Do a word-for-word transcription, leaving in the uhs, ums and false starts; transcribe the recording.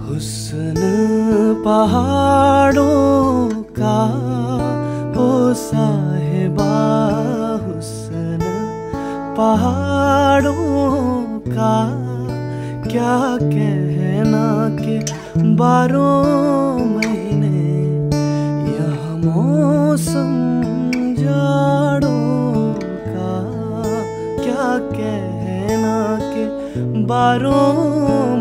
हुस्न पहाड़ों का ओ साहिबा, हुस्न पहाड़ों का क्या कहना के बारह महीने यहाँ मौसम जाड़ों का, क्या कहना के बारह